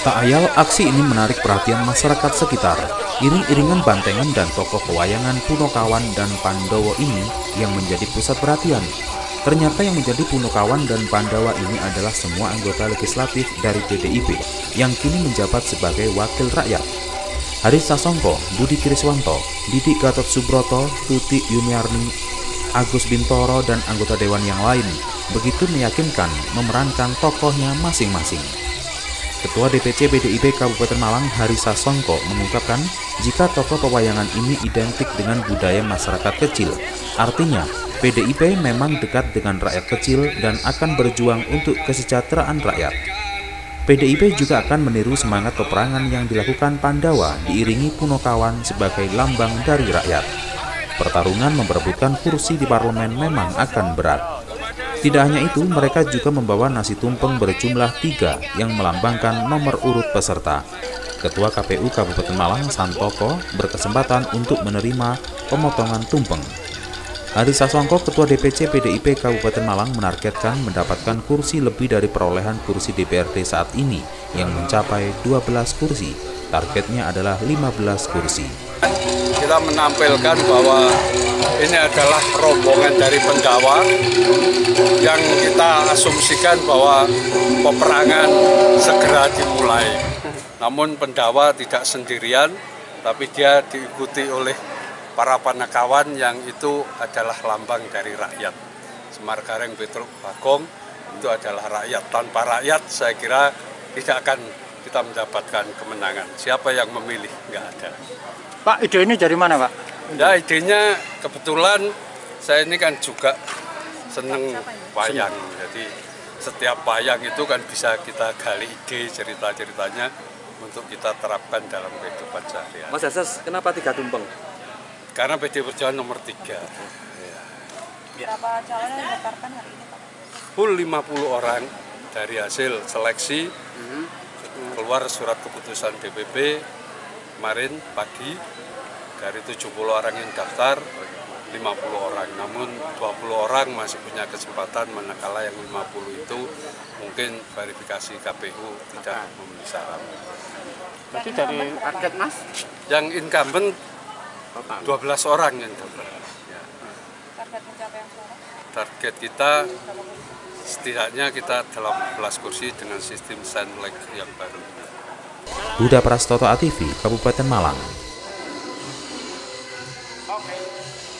Tak ayal, aksi ini menarik perhatian masyarakat sekitar. Iring-iringan bantengan dan tokoh pewayangan Punokawan dan Pandowo ini yang menjadi pusat perhatian. Ternyata yang menjadi Punokawan dan Pandawa ini adalah semua anggota legislatif dari PDIP yang kini menjabat sebagai wakil rakyat. Haris Sasongko, Budi Kriswanto, Didik Gatot Subroto, Tuti Yuniarni, Agus Bintoro, dan anggota dewan yang lain begitu meyakinkan memerankan tokohnya masing-masing. Ketua DPC PDIP Kabupaten Malang, Haris Sasongko, mengungkapkan jika tokoh pewayangan ini identik dengan budaya masyarakat kecil. Artinya, PDIP memang dekat dengan rakyat kecil dan akan berjuang untuk kesejahteraan rakyat. PDIP juga akan meniru semangat peperangan yang dilakukan Pandawa diiringi Punokawan sebagai lambang dari rakyat. Pertarungan memperebutkan kursi di parlemen memang akan berat. Tidak hanya itu, mereka juga membawa nasi tumpeng berjumlah 3 yang melambangkan nomor urut peserta. Ketua KPU Kabupaten Malang, Santoko, berkesempatan untuk menerima pemotongan tumpeng. Haris Sasongko, Ketua DPC PDIP Kabupaten Malang, menargetkan mendapatkan kursi lebih dari perolehan kursi DPRD saat ini yang mencapai 12 kursi. Targetnya adalah 15 kursi. Kita menampilkan bahwa ini adalah rombongan dari Pandawa yang kita asumsikan bahwa peperangan segera dimulai. Namun Pandawa tidak sendirian, tapi dia diikuti oleh para Punokawan yang itu adalah lambang dari rakyat. Semar Gareng Petruk Bagong itu adalah rakyat. Tanpa rakyat saya kira tidak akan kita mendapatkan kemenangan. Siapa yang memilih? Nggak ada. Pak, ide ini dari mana, Pak? Ya, idenya kebetulan saya ini kan juga seneng wayang. Jadi setiap wayang itu kan bisa kita gali ide cerita-ceritanya untuk kita terapkan dalam kehidupan sehari-hari. Mas Hases, kenapa 3 tumpeng? Karena PD Perjuangan nomor 3. Berapa calon yang didaftarkan hari ini, Pak? Full 50 orang dari hasil seleksi. Keluar surat keputusan DPP kemarin pagi, dari 70 orang yang daftar 50 orang, namun 20 orang masih punya kesempatan, manakala yang 50 itu mungkin verifikasi KPU tidak memenuhi syarat. Berarti dari target Mas? Yang incumbent 12 orang yang daftar. Ya. Target pencapaian suara? Target kita setidaknya kita 18 kursi dengan sistem Senlek yang baru. Huda Prastoto, ATV, Kabupaten Malang. Oke.